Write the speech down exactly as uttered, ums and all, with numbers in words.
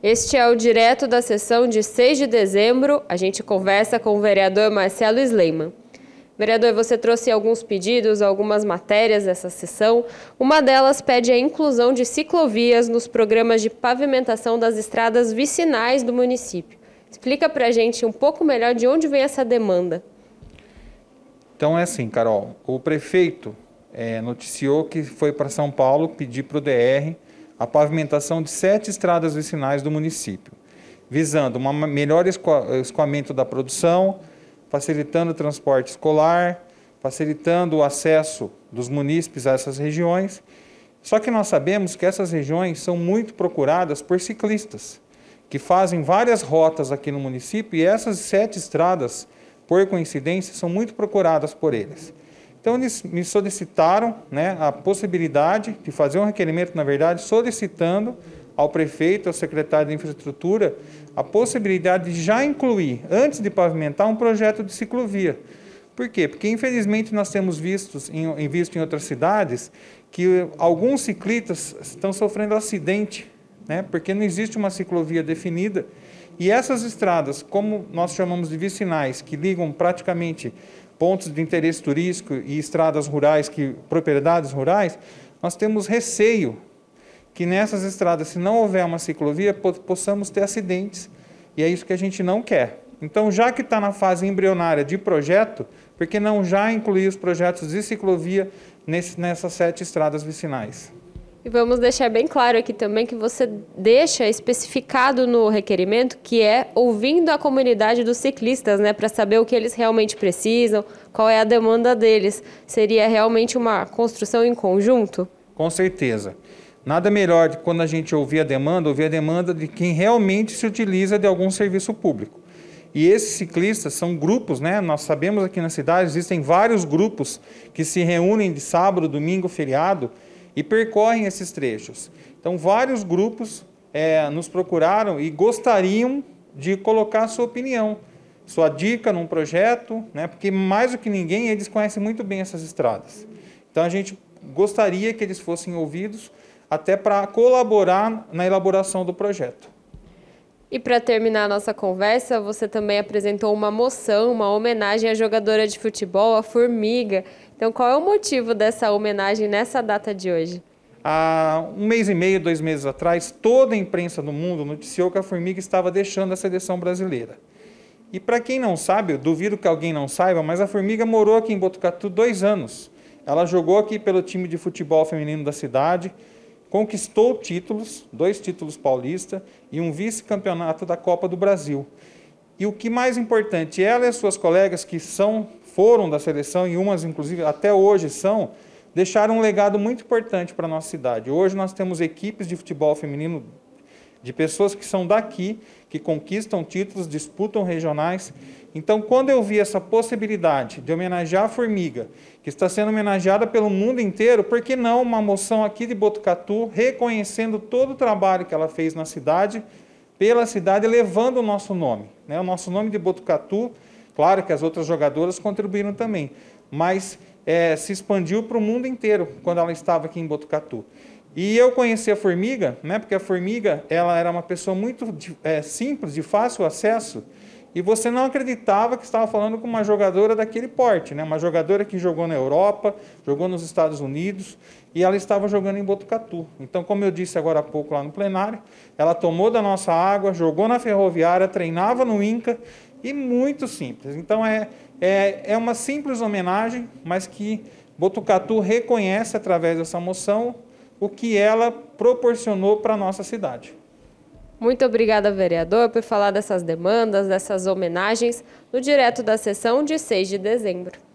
Este é o Direto da Sessão de seis de dezembro. A gente conversa com o vereador Marcelo Sleiman. Vereador, você trouxe alguns pedidos, algumas matérias dessa sessão. Uma delas pede a inclusão de ciclovias nos programas de pavimentação das estradas vicinais do município. Explica pra gente um pouco melhor de onde vem essa demanda. Então é assim, Carol, o prefeito é, noticiou que foi para São Paulo pedir para o D R a pavimentação de sete estradas vicinais do município, visando um melhor escoamento da produção, facilitando o transporte escolar, facilitando o acesso dos munícipes a essas regiões. Só que nós sabemos que essas regiões são muito procuradas por ciclistas, que fazem várias rotas aqui no município, e essas sete estradas, por coincidência, são muito procuradas por eles. Então, eles me solicitaram, né, a possibilidade de fazer um requerimento, na verdade, solicitando ao prefeito, ao secretário de Infraestrutura, a possibilidade de já incluir, antes de pavimentar, um projeto de ciclovia. Por quê? Porque, infelizmente, nós temos visto em, visto em outras cidades que alguns ciclistas estão sofrendo acidente, né, porque não existe uma ciclovia definida. E essas estradas, como nós chamamos de vicinais, que ligam praticamente pontos de interesse turístico e estradas rurais, que, propriedades rurais, nós temos receio que nessas estradas, se não houver uma ciclovia, possamos ter acidentes. E é isso que a gente não quer. Então, já que está na fase embrionária de projeto, por que não já incluir os projetos de ciclovia nesse, nessas sete estradas vicinais? E vamos deixar bem claro aqui também que você deixa especificado no requerimento que é ouvindo a comunidade dos ciclistas, né, para saber o que eles realmente precisam, qual é a demanda deles. Seria realmente uma construção em conjunto? Com certeza. Nada melhor de quando a gente ouvir a demanda, ouvir a demanda de quem realmente se utiliza de algum serviço público. E esses ciclistas são grupos, né? Nós sabemos aqui na cidade, existem vários grupos que se reúnem de sábado, domingo, feriado, e percorrem esses trechos. Então, vários grupos é, nos procuraram e gostariam de colocar a sua opinião, sua dica num projeto, né, porque mais do que ninguém eles conhecem muito bem essas estradas. Então, a gente gostaria que eles fossem ouvidos até para colaborar na elaboração do projeto. E para terminar a nossa conversa, você também apresentou uma moção, uma homenagem à jogadora de futebol, a Formiga. Então, qual é o motivo dessa homenagem nessa data de hoje? Há um mês e meio, dois meses atrás, toda a imprensa do mundo noticiou que a Formiga estava deixando a seleção brasileira. E para quem não sabe, eu duvido que alguém não saiba, mas a Formiga morou aqui em Botucatu dois anos. Ela jogou aqui pelo time de futebol feminino da cidade, conquistou títulos, dois títulos paulistas e um vice-campeonato da Copa do Brasil. E o que mais importante, ela e suas colegas que são, foram da seleção, e umas inclusive até hoje são, deixaram um legado muito importante para a nossa cidade. Hoje nós temos equipes de futebol feminino de pessoas que são daqui, que conquistam títulos, disputam regionais. Então, quando eu vi essa possibilidade de homenagear a Formiga, que está sendo homenageada pelo mundo inteiro, por que não uma moção aqui de Botucatu, reconhecendo todo o trabalho que ela fez na cidade, pela cidade, levando o nosso nome, né? O nosso nome de Botucatu, claro que as outras jogadoras contribuíram também, mas é, se expandiu para o mundo inteiro quando ela estava aqui em Botucatu. E eu conheci a Formiga, né, porque a Formiga ela era uma pessoa muito é, simples, de fácil acesso, e você não acreditava que estava falando com uma jogadora daquele porte, né, uma jogadora que jogou na Europa, jogou nos Estados Unidos, e ela estava jogando em Botucatu. Então, como eu disse agora há pouco lá no plenário, ela tomou da nossa água, jogou na Ferroviária, treinava no INCA, e muito simples. Então, é, é, é uma simples homenagem, mas que Botucatu reconhece através dessa moção o que ela proporcionou para a nossa cidade. Muito obrigada, vereador, por falar dessas demandas, dessas homenagens, no Direto da Sessão de seis de dezembro.